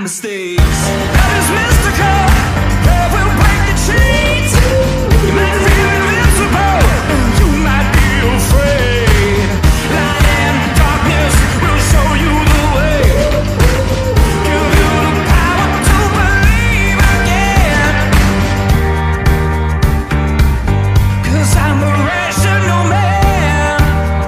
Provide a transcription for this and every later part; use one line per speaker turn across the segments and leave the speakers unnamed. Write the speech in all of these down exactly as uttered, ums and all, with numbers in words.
mistakes. Love is mystical, love will break the chains. You might feel invincible, you might be afraid. Light and darkness will show you the way. Give you the power to believe again. 'Cause I'm a rational man.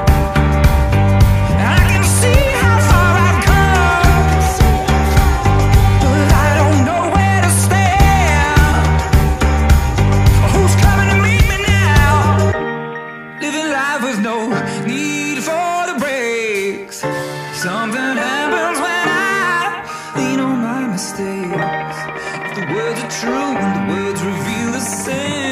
I can see how far I've come, but I don't know where to stand. Who's coming to meet me now? Living life with no need for the brakes. Something happens when I lean on my mistakes. If the words are true and the words reveal the same,